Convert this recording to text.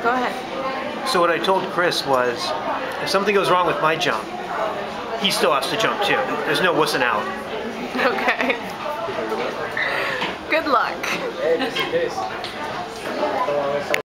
Go ahead. So what I told Chris was, if something goes wrong with my jump, he still has to jump too. There's no wussing out. Okay. Good luck.